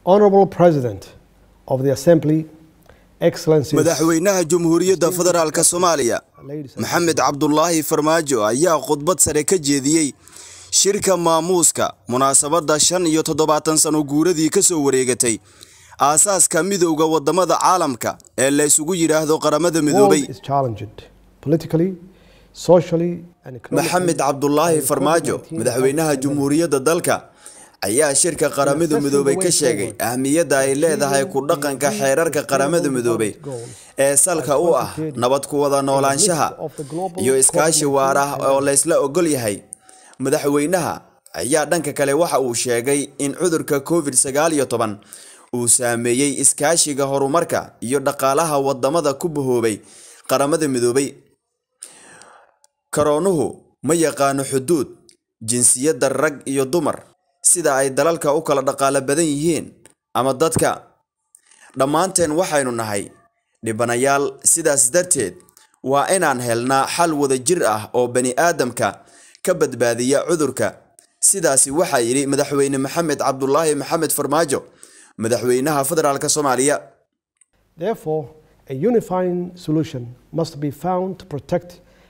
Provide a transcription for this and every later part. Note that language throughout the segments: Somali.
Honorable President of the Assembly, Excellencies. Madaxweynaha Jamhuuriyadda Federaalka Soomaaliya Maxamed Cabdullaahi Farmaajo ayaa khudbad sare ka jeediyay shirka maamuuska munaasabadda 75 sano guuradii ka soo wareegatay aasaaska midowga wadamada caalamka ee la isugu yiraahdo qaramada midoobay. Maxamed Cabdullaahi Farmaajo madaxweynaha Jamhuuriyadda dalka ayaa shirka qaramada midoobay ka sheegay ahmiyadda ay leedahay ku dhaqanka xeerarka qaramada midoobay ee salka u ah nabad ku wada noolaanshaha iyo iskaashi waara oo la isla ogol yahay. Madaxweynaha ayaa dhanka kale waxa uu sheegay in cudurka COVID-19 uu saameeyay iskaashiga horumarka iyo dhaqaalaha wadamada ku bahoobay qaramada midoobay. Karoonuhu ma yaqaano xuduud, jinsiyadda rag iyo dumar, sida ay dalalka u kala dhaqaale badan yihiin ama dadka. Dhammaanteen waxaynu nahay dhibanayaal, sidaas darteed waa inaan helnaa xal wada jir ah oo bani aadamka ka badbaadiya cudurka. Sidaasi waxa yiri madaxweyne Maxamed Cabdullaahi Maxamed Farmaajo madaxweynaha Federaalka Soomaaliya. Therefore, a unifying solution must be found to protect.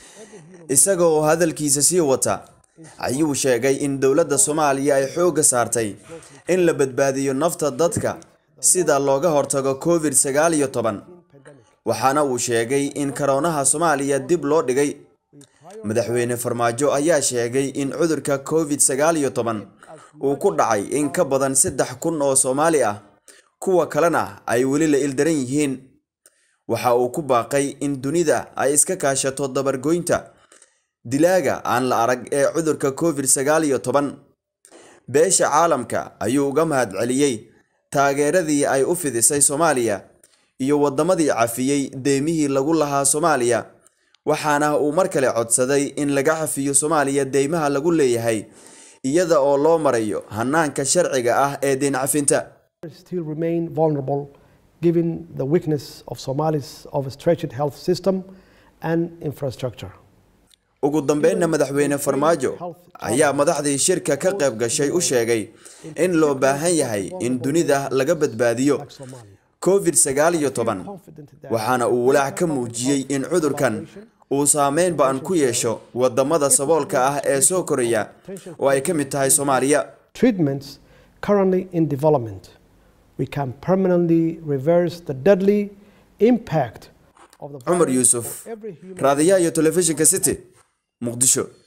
Isagoo hadalkiisa sii wata ayuu sheegay in dawladda Soomaaliya ay xoog saartay in la badbaadiyo nafta dadka sida looga hortago COVID-19. waxaana uu sheegay in karoonaha Soomaaliya dib loo dhigay. Madaxweyne Farmaajo ayaa sheegay in cudurka COVID-19 uu ku dhacay in ka badan 3,000 oo Soomaali ah, kuwa kalena ay weli la ildaran yihiin. Waxa uu ku baaqay in dunida ay iska kaashato dabargoynta dilaaga aan la arag ee cudurka COVID-19. beesha caalamka ayuu uga mahadceliyay taageeradii ay u fidisay Soomaaliya iyo wadamadii cafiyay deemihii lagu lahaa Soomaaliya, waxaana uu mar kale codsaday in laga cafiyo Soomaaliya deemaha lagu leeyahay iyada oo loo marayo hanaanka sharciga ah ee deyn cafinta. Still remain vulnerable given the weakness of Somalia's overstretched health system and infrastructure. ugu dambeynna madaxweyne Farmaajo ayaa madaxdii shirka ka qayb gashay u sheegay in loo baahan yahay in dunida laga badbaadiyo COVID-19, waxaana uu walaac ka muujiyay in cudurkan uu saameyn ba'an ku yeesho wadamada saboolka ah ee soo koraya oo ay ka mid tahay Soomaaliya. Treatments currently in development, we can permanently reverse the deadly impact of the Umar Yusuf, Raadiyaha iyo Telefishinka City, Muqdisho.